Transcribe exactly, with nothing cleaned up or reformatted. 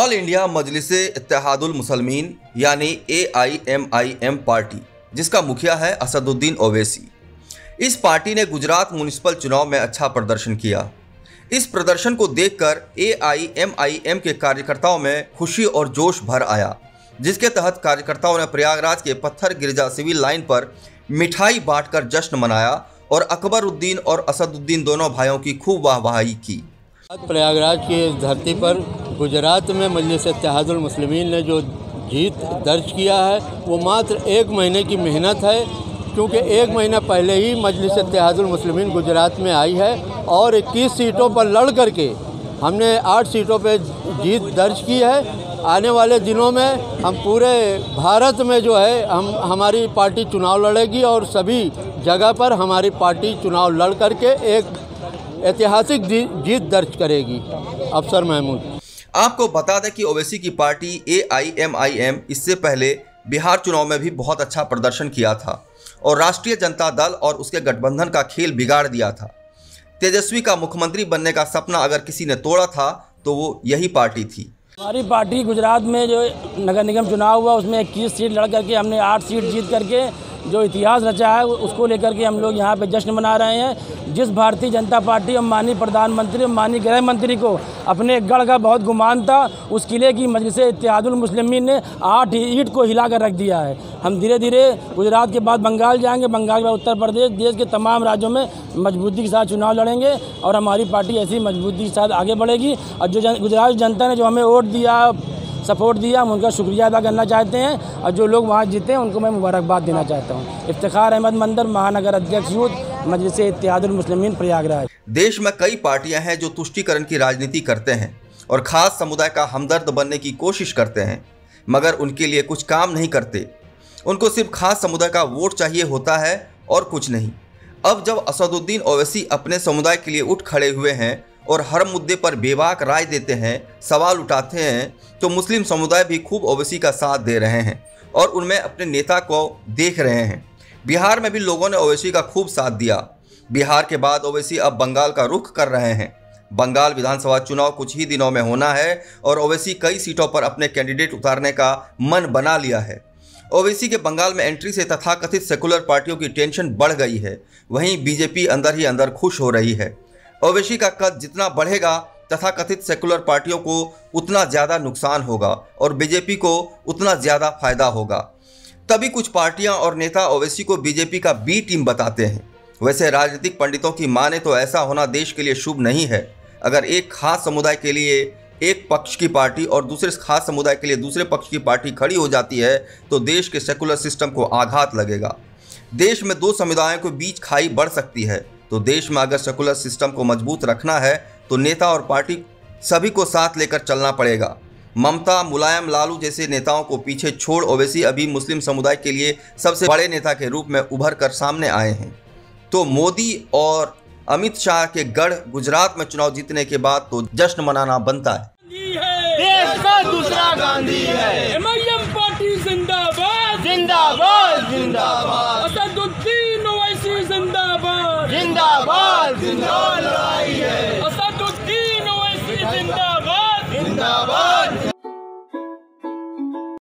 All India Majlis e Ittehadul Muslimeen यानी A I M I M party, जिसका मुखिया है असदुद्दीन ओवैसी। इस पार्टी ने गुजरात म्युनिसिपल चुनाव में अच्छा प्रदर्शन किया। इस प्रदर्शन को देखकर ए आई एम आई एम के कार्यकर्ताओं में खुशी और जोश भर आया, जिसके तहत कार्यकर्ताओं ने प्रयागराज के पत्थर गिरजा सिविल लाइन पर मिठाई बांटकर जश्न मनाया और अकबरुद्दीन और असदुद्दीन दोनों भाइयों की खूब वाहवाही की। प्रयागराज की धरती पर गुजरात में मजलिस-ए-इत्तेहादुल मुसलमीन ने जो जीत दर्ज किया है वो मात्र एक महीने की मेहनत है, क्योंकि एक महीना पहले ही मजलिस-ए-इत्तेहादुल मुसलमीन गुजरात में आई है और इक्कीस सीटों पर लड़ करके हमने आठ सीटों पर जीत दर्ज की है। आने वाले दिनों में हम पूरे भारत में जो है हम हमारी पार्टी चुनाव लड़ेगी और सभी जगह पर हमारी पार्टी चुनाव लड़ करके एक ऐतिहासिक जीत दर्ज करेगी। अफसर महमूद। आपको बता दें कि ओवैसी की party A I M I M इससे पहले बिहार चुनाव में भी बहुत अच्छा प्रदर्शन किया था और राष्ट्रीय जनता दल और उसके गठबंधन का खेल बिगाड़ दिया था। तेजस्वी का मुख्यमंत्री बनने का सपना अगर किसी ने तोड़ा था तो वो यही पार्टी थी। हमारी पार्टी गुजरात में जो नगर निगम चुनाव हुआ उसमें इक्कीस सीट लड़ करके हमने आठ सीट जीत करके जो इतिहास रचा है उसको लेकर के हम लोग यहाँ पे जश्न मना रहे हैं। जिस भारतीय जनता पार्टी और माननीय प्रधानमंत्री और माननीय गृह मंत्री को अपने गढ़ का बहुत गुमान था, उस किले की मजलिस-ए-इत्तेहादुल मुसलमीन ने आठ ईंट को हिला कर रख दिया है। हम धीरे धीरे गुजरात के बाद बंगाल जाएंगे, बंगाल के बाद उत्तर प्रदेश, देश के तमाम राज्यों में मजबूती के साथ चुनाव लड़ेंगे और हमारी पार्टी ऐसी मजबूती के साथ आगे बढ़ेगी। और जो जन, गुजरात जनता ने जो हमें वोट दिया, सपोर्ट दिया, हम उनका शुक्रिया अदा करना चाहते हैं और जो लोग वहाँ जीते हैं उनको मैं मुबारकबाद देना चाहता हूँ। इफ्तिखार अहमद मंदर, महानगर अध्यक्ष यूथ, मजलिस-ए-इत्तेहादुल मुसलमीन, प्रयागराज। देश में कई पार्टियां हैं जो तुष्टीकरण की राजनीति करते हैं और खास समुदाय का हमदर्द बनने की कोशिश करते हैं, मगर उनके लिए कुछ काम नहीं करते। उनको सिर्फ खास समुदाय का वोट चाहिए होता है और कुछ नहीं। अब जब असदुद्दीन ओवैसी अपने समुदाय के लिए उठ खड़े हुए हैं और हर मुद्दे पर बेबाक राय देते हैं, सवाल उठाते हैं, तो मुस्लिम समुदाय भी खूब ओवैसी का साथ दे रहे हैं और उनमें अपने नेता को देख रहे हैं। बिहार में भी लोगों ने ओवैसी का खूब साथ दिया। बिहार के बाद ओवैसी अब बंगाल का रुख कर रहे हैं। बंगाल विधानसभा चुनाव कुछ ही दिनों में होना है और ओवैसी कई सीटों पर अपने कैंडिडेट उतारने का मन बना लिया है। ओवैसी के बंगाल में एंट्री से तथाकथित सेकुलर पार्टियों की टेंशन बढ़ गई है, वहीं बीजेपी अंदर ही अंदर खुश हो रही है। ओवैसी का कद जितना बढ़ेगा तथाकथित सेकुलर पार्टियों को उतना ज़्यादा नुकसान होगा और बीजेपी को उतना ज़्यादा फायदा होगा। तभी कुछ पार्टियां और नेता ओवैसी को बीजेपी का बी टीम बताते हैं। वैसे राजनीतिक पंडितों की माने तो ऐसा होना देश के लिए शुभ नहीं है। अगर एक खास समुदाय के लिए एक पक्ष की पार्टी और दूसरे खास समुदाय के लिए दूसरे पक्ष की पार्टी खड़ी हो जाती है तो देश के सेकुलर सिस्टम को आघात लगेगा। देश में दो समुदायों के बीच खाई बढ़ सकती है, तो देश में अगर सेकुलर सिस्टम को मजबूत रखना है तो नेता और पार्टी सभी को साथ लेकर चलना पड़ेगा। ममता, मुलायम, लालू जैसे नेताओं को पीछे छोड़ ओवैसी अभी मुस्लिम समुदाय के लिए सबसे बड़े नेता के रूप में उभर कर सामने आए हैं। तो मोदी और अमित शाह के गढ़ गुजरात में चुनाव जीतने के बाद तो जश्न मनाना बनता है। देश का दूसरा गांधी है। एम आई एम पार्टी जिंदाबाद, जिंदाबाद, जिंदाबाद। असदुद्दीन ओवैसी जिंदाबाद, जिंदाबाद, जिंदाबाद। लड़ाई है। असदुद्दीन ओवैसी जिंदाबाद, जिंदाबाद।